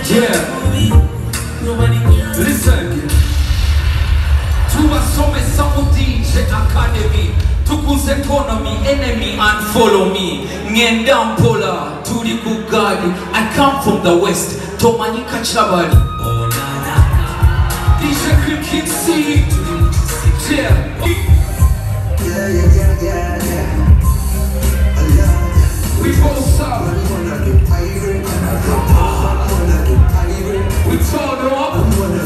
Yeah. Listen. Tubasome Samudi Academy. Tuku's economy, enemy and follow me. Ngendam Pola, Tudi Bugadi. I come from the west. Tomanika Chabadi. Oh na na na. DJ Cricket C. Yeah. We both saw. We told them up.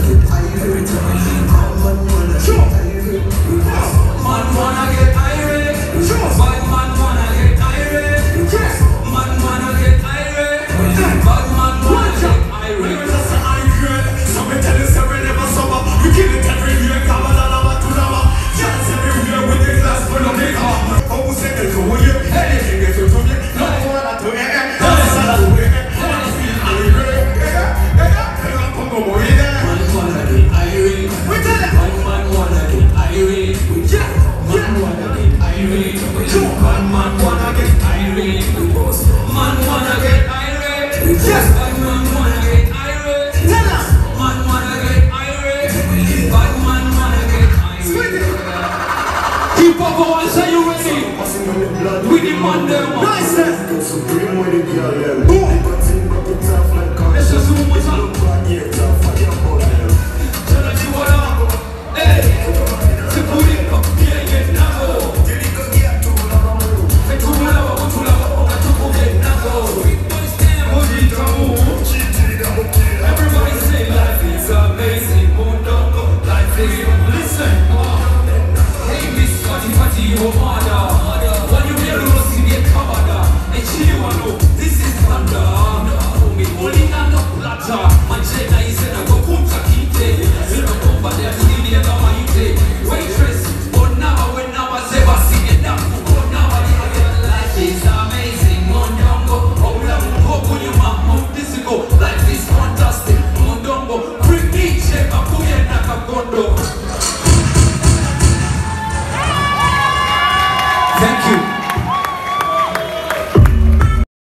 Man wanna get irate. Bad man wanna get irate. Man wanna get irate. Bad man wanna get irate. So me tell you, say we never suffer. We kill it every year. Kabalala to lava. Just every year with the glass full of liquor. How say that to you? Anything that you do me. No one to me. We demand them. Nice.